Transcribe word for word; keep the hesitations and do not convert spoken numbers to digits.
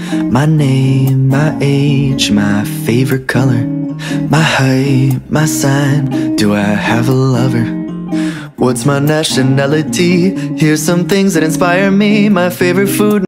My name, my age, my favorite color, my height, my sign, do I have a lover? What's my nationality? Here's some things that inspire me. My favorite food